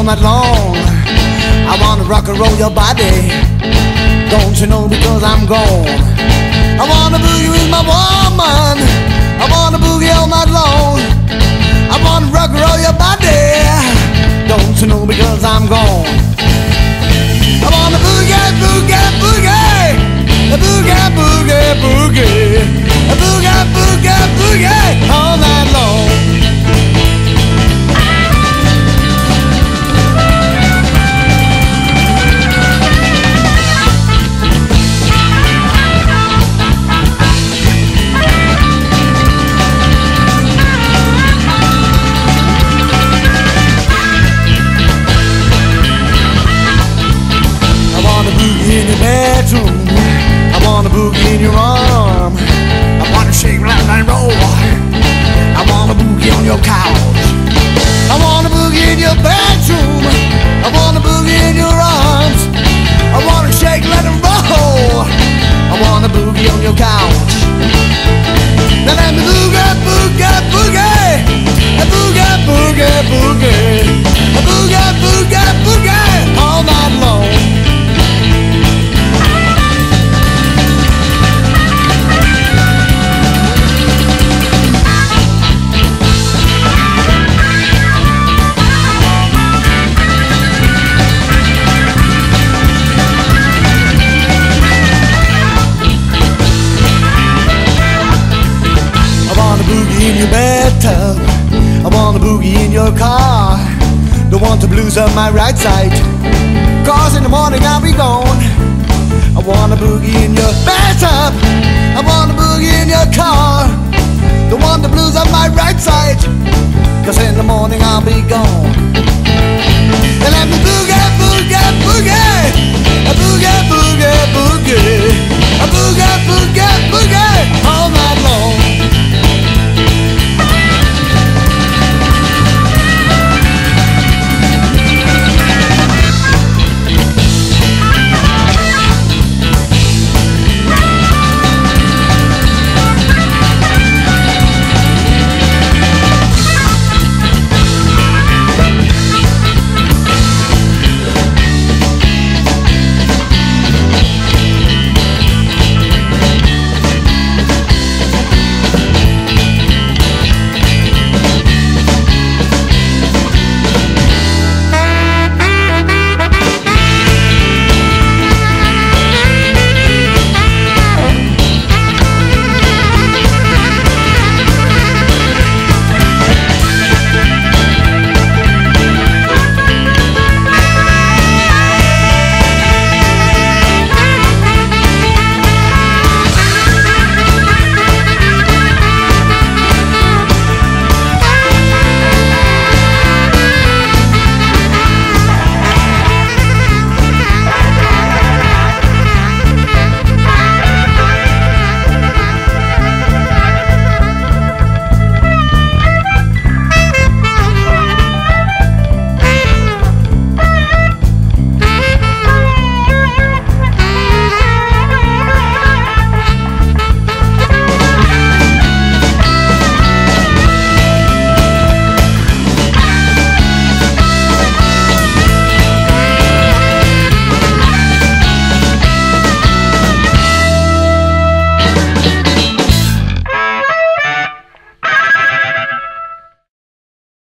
all night long. I wanna rock and roll your body. Don't you know because I'm gone. I wanna boogie with my woman. I wanna boogie all night long. I wanna rock and roll your body. Don't you know because I'm gone. I wanna boogie, boogie, boogie. A boogie, boogie, boogie. A boogie, boogie, boogie all night long. In your bedroom, I wanna boogie in your arm. I wanna shake, rock, and roll. I wanna boogie on your couch. I wanna boogie in your bedroom. I wanna boogie in your arms. I wanna shake, let and roll. I wanna boogie on your couch. Now let me boogie, boogie, boogie. A boogie, boogie, boogie. A boogie, boogie, boogie all night long. In your bathtub, I wanna boogie in your car. Don't want the blues on my right side, 'cause in the morning I'll be gone. I wanna boogie in your bathtub, I wanna boogie in your car. Don't want the blues on my right side, 'cause in the morning I'll be gone. And let me boogie, boogie, boogie. A boogie, boogie, boogie. A boogie, boogie, boogie all night long.